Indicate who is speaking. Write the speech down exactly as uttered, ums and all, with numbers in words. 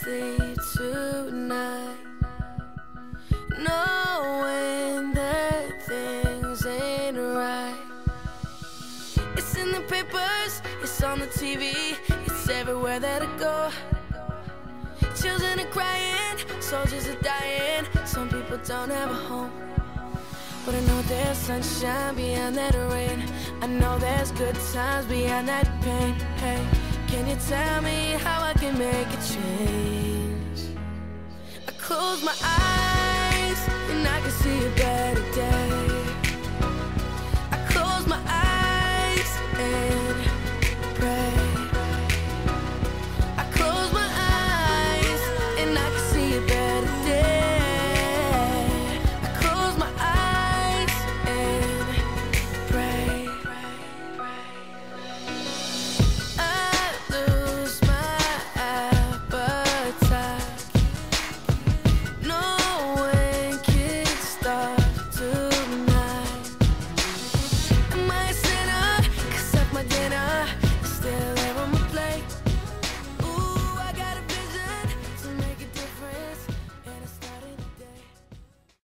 Speaker 1: sleep tonight, knowing that things ain't right. It's in the papers, it's on the T V, it's everywhere that I go. Children are crying, soldiers are dying, some people don't have a home. But I know there's sunshine beyond that rain, I know there's good times beyond that pain. Hey, can you tell me how I can make a change? I close my eyes and I can see you better.